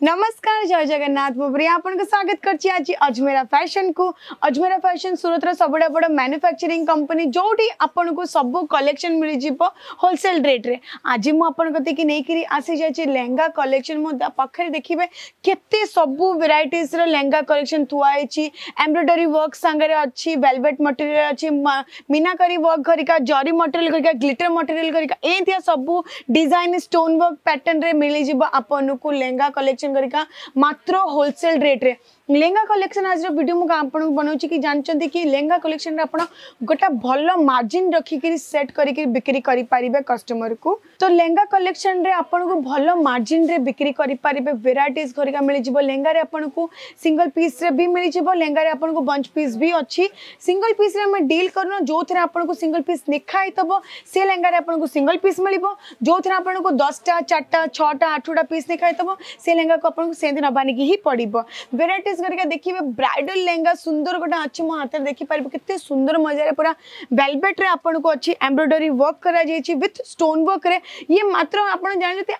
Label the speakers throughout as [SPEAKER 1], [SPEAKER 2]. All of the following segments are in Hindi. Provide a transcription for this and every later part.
[SPEAKER 1] नमस्कार जय जगन्नाथ मुझे आपन को स्वागत करछि आज अजमेरा फैशन को। अजमेरा फैशन सूरत रो सबडा बड़ मैन्युफैक्चरिंग कंपनी जोटी आपन को सब कलेक्शन मिल जिवो होलसेल रेट रे। आज मु आपन कते कि नै करी आसी जाय लहंगा कलेक्शन मो पाखरे देखिबे केते सब वेराइटीज रो लहंगा कलेक्शन थुआई छी। एम्ब्रॉयडरी वर्क संगरे अछि, वेलवेट मटेरियल अछि, मीनाकारी वर्क करिका, जरी मटेरियल करिका, ग्लिटर मटेरियल करिका, एतिया सब डिजाइन स्टोन वर्क पैटर्न रे मिल जिवो आपन को लहंगा कलेक्शन करिका मात्र होलसेल रेट रे। लहंगा कलेक्शन आज वीडियो मुझे आपको बनाऊँ कि जानते कि लहंगा कलेक्शन आप गोटा भल मार्जिन रखिक सेट करके बिक्री करें कस्टमर को। तो लहंगा कलेक्शन रे आपन को भल मार्जिन रे बिक्री करें वेराइटीज घरिका मिल जाव। लहंगा रे आपन को सिंगल पीस रे भी मिल जाव, लहंगा रे आपन को बंच पीस भी अच्छी। सिंगल पीस रे हम डील करना जो थे आपन को सिंगल पीस लिखाई तब से लहंगा रे आपन को सिंगल पीस मिल जो थे आपन को 10टा 4टा 6टा 8टा पीस लिखाई तब से लहंगा को आपन को से दिन नबानी ही पड़ो। वेराइटीज करके देखिए ब्राइडल लहंगा सुंदर गोटा अच्छी मो हाथ देखी पारे कितने सुंदर मजा पूरा वेलवेट रे आपन को अच्छी एम्ब्रॉयडरी वर्क करा जायछि विथ स्टोन वर्क रे। ये मात्र आपन जानते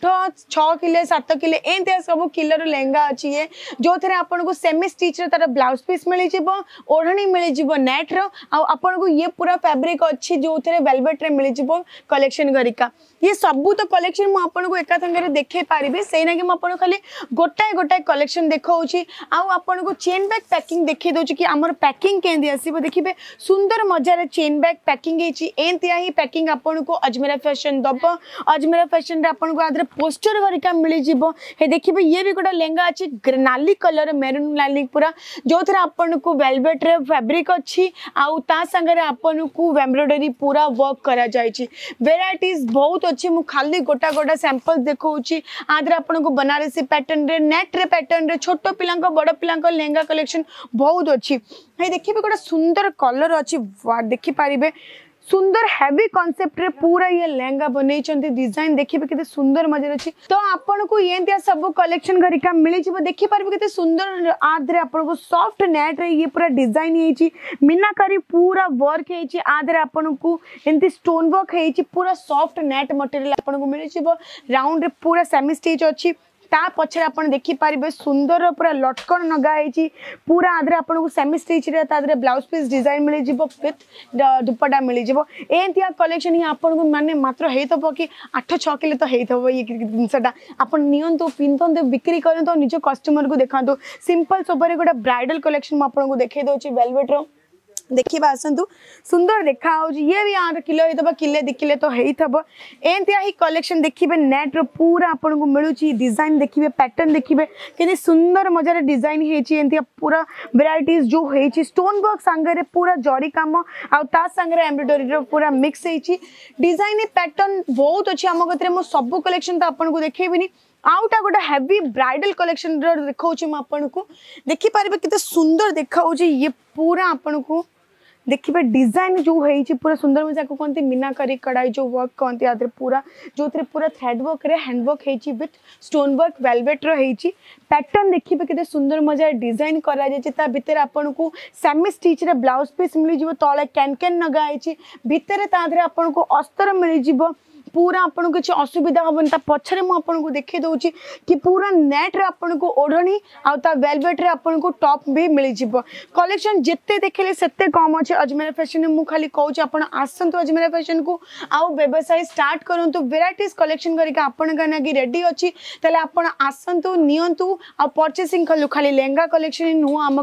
[SPEAKER 1] 6 किले 7 किले एंते सब किलर लहंगा अच्छी है जो थे आपन को सेमी स्टिच रे तार ब्लाउज पीस मिल जिवो, ओढ़णी मिल जिवो नेट रो आपन को ये पूरा फैब्रिक अच्छी जो थे वेलवेट रे मिल जिवो कलेक्शन गरिका। ये सबू तो कलेक्शन मु आपन को एका संगे देखे पारिबे सेही ना कि मु आपन खाली गोटाए गोटाए कलेक्शन देखाउची आ आपन को चेन बैग पैकिंग देखि दोची कि हमर पैकिंग केंदी आसीबो। देखिबे सुंदर मजार चेन बैग पैकिंग हेची एंतिया ही पैकिंग आपन को अजमेरा फैशन दबो। अजमेरा फैशन रे आपन को आदर पोस्टर गरिका मिल जिवो। हे देखिबे ये भी गोटा लहंगा अछि नाली कलर मेरून नाली पूरा जो थे आपन को वेलवेट रे फैब्रिक अछि आ ता संगे रे आपन को एम्ब्रॉयडरी पूरा वर्क करा जायछि। वेराइटीज बहुत अच्छी मु खाली गोटा गोटा सैंपल देखौछि। आदर आपन को बनारसी पैटर्न रे नेट रे पैटर्न रे छोटो पिलांको बड़ पिलांको लहंगा कलेक्शन बहुत अच्छी। हे देखिबे गोटा सुंदर कलर अच्छी देखि पारिबे सुंदर हेवी कॉन्सेप्ट रे पूरा ये लहंगा बनै छथि। डिजाइन देखिबे केते सुंदर मजा अछि। तो आपन को एंतिया सब कलेक्शन घरिका मिलै छिबो देखि पारबे केते सुंदर आदरे आपन को सॉफ्ट नेट रे ये पूरा डिजाइन हेछि, मीनाकारी पूरा वर्क हेछि, आदरे आपन को एंती स्टोन वर्क हेछि, पूरा सॉफ्ट नेट मटेरियल आपन को मिलै छिबो। राउंड रे पूरा सेमी स्टिच अछि, ता पछरे आपण देखि पारिबे सुंदर पूरा लटकन नगा हेछि पूरा आदरे आपण को सेमी स्टिच रे तादरे ब्लाउज पीस डिजाइन मिल जिवो विथ दुपट्टा मिल जिवो। एंतिया कलेक्शन ही आपण को माने मात्र हेतबो कि 8-6 किलो तो हेतबो। ये जिनसटा आपण नियंतो पिनतंतो बिक्री करंतो निज कस्टमर को देखांतो। सिंपल सोबरे गोटा ब्राइडल कलेक्शन म आपण को देखे दोछि वेलवेट रो देखिबा आसंतु सुंदर देखा हो। ये भी 8 किलो हेतबो किले 2 किलो तो हेतबो। एंतिया ही कलेक्शन देखिबे नेट रो पूरा आपण को मिलुची। डिजाइन देखिबे पैटर्न देखिबे केते सुंदर मजार डिजाइन हेची। एंतिया पूरा वेराइटीज जो हेची स्टोन वर्क संगे पूरा जरी काम आ ता संगे एम्ब्रॉयडरी रो पूरा मिक्स हेची। डिजाइन पैटर्न बहुत अच्छी आम कतरे मो सब कलेक्शन तो आपण को देखेबिनी। आउटा गोटा हेवी ब्राइडल कलेक्शन देखौछि म आपन को देखि पारिबे केते सुंदर देखाउछि। ये पूरा आपन को देखिए डिजाइन जो है पूरा सुंदर मजा को कहते मीनाकारी कढ़ाई जो वर्क कहते आदर पूरा जो थे पूरा थ्रेड वर्क रे हैंडवर्क है विथ स्टोन वर्क वेलवेट रही पैटर्न देखिए केते सुंदर मजा डिजाइन करा जायछि। ता भितर आपन को सेमी स्टिच रे ब्लाउज पीस मिल जिवो, तळे कैन कैन नगा है भितर तादरे आपन को अस्तर मिल जिवो। पूरा आपन को असुविधा हबन ता पछरे मु आपन को देखे दोछि कि पूरा नेट रे आपन को ओढ़णी आ ता वेलवेट रे आपन को टॉप भी मिल जिवो। कलेक्शन जेते देखले सेते कम अछि। अजमेरा फैशन मु खाली कहूछि आपन आसंतु अजमेरा फैशन को आउ व्यवसाय स्टार्ट करंतु। वेराइटीज कलेक्शन करिका आपन का नागी रेडी अछि तले आपन आसंतु नियंतु आ परचेसिंग कलु। खाली लहंगा कलेक्शन नु आम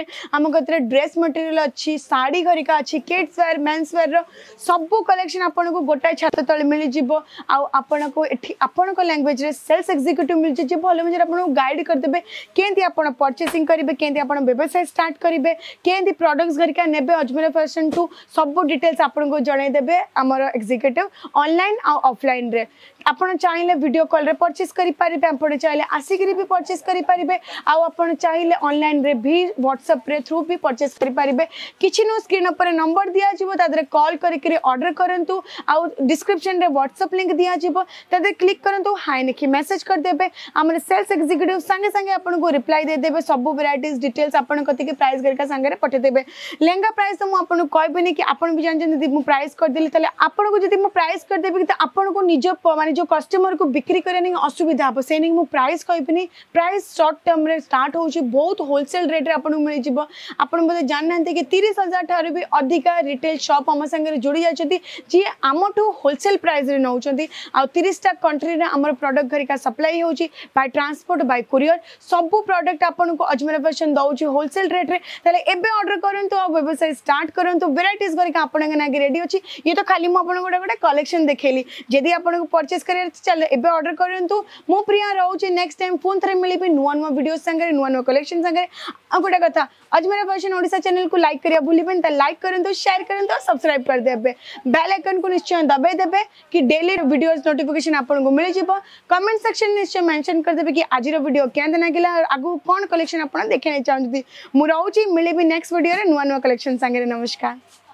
[SPEAKER 1] कतरे ड्रेस मटेरियल अछि, साड़ी करिका अछि, किड्स वेयर मेंस वेयर रो सब कलेक्शन आपन को गोटाए छात तळे मिल जिवो। आपन को एठी आपन को लैंग्वेज रे सेल्स एग्जीक्यूटिव मिल जे भलो मजे आपन को गाइड कर देबे केंती आपन परचेसिंग करिवे, केंती आपन व्यवसाय स्टार्ट करिवे, केंती प्रोडक्ट्स घरिका नेबे अजमेरा फैशन टू सब डिटेल्स आपन को जणाई देबे हमर एग्जीक्यूटिव ऑनलाइन आ ऑफलाइन रे। आपन चाहिले वीडियो कॉल रे परचेस करि पारिबे, आपन चाहिले आसिकरी भी परचेस करि पारिबे आ आपन चाहिले ऑनलाइन रे भी व्हाट्सएप रे थ्रू भी परचेस करि पारिबे। किछि नो स्क्रीन ऊपर नंबर दिया जिवो तादरे कॉल करि ऑर्डर करंतु आ डिस्क्रिप्शन रे व्हाट्सएप लिंक दिया जिवो तदे क्लिक करंतु हाय लिखि मैसेज कर देबे हमर सेल्स एग्जीक्यूटिव संगे संगे आपन को रिप्लाई दे देबे सब वैरायटीज डिटेल्स आपन कति के प्राइस गरका संगे रे पठे देबे लेंगा प्राइस तो मु आपन को कहबेनी कि आपन भी जानजन यदि मु प्राइस कर देली तले आपन को यदि मु प्राइस कर देबे कि आपन को निज माने जो कस्टमर को बिक्री करे नहीं असुविधा हो से नहीं मु प्राइस कहबेनी प्राइस शॉर्ट टर्म रे स्टार्ट होची बहुत होलसेल रेट रे आपन मिल जिवो आपन बदे जाननांते कि 30,000 ठारे भी अधिक रिटेल शॉप हम संगे जोड़ी जायछथि जे आमठू होलसेल प्राइस रे नउछथि आ 30 टा कंट्री रे हमर प्रोडक्ट घरिका सप्लाई होची बाय ट्रांसपोर्ट बाय कुरियर सब प्रोडक्ट आपन को अजमेरा फैशन दउची होलसेल रेट रे तले एबे ऑर्डर करंतु आ व्यवसाय स्टार्ट करंतु वैरायटीज घरिका आपन के नागे रेडी होची ये तो खाली म आपन गोटे कलेक्शन देखेली जदी आपन को परचेस करे चले एबे ऑर्डर करंतु मो प्रिया रहउची नेक्स्ट टाइम फोन थरे मिलिबे नुवा नुवा वीडियो संगे नुवा नुवा कलेक्शन संगे आ गोटे कथा अजमेरा फैशन ओडिसा चैनल को लाइक करिया भूलिबेन त लाइक करंतु शेयर करंतु सब्सक्राइब कर देबे बेल आइकन को निश्चय दबाई देबे कि डेली वीडियोस नोटिफिकेशन आपन को मिल जिवो कमेंट सेक्शन निश्चय मेंशन कर देबे कि आज रो वीडियो केंद नागिला आगु कोन कलेक्शन आपन देखने चाहंती मु रहउची मिलिबे नेक्स्ट वीडियो रे नुवा नुवा कलेक्शन संगे नमस्कार।